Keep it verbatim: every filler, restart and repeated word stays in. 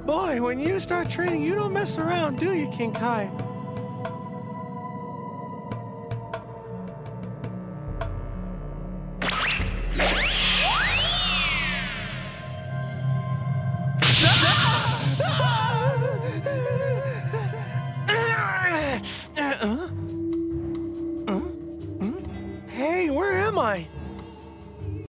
Boy, when you start training, you don't mess around, do you, King Kai?